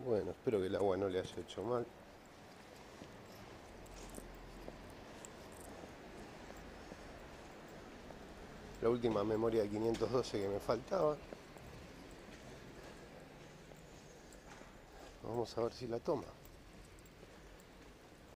Bueno, espero que el agua no le haya hecho mal. La última memoria de 512 que me faltaba. Vamos a ver si la toma.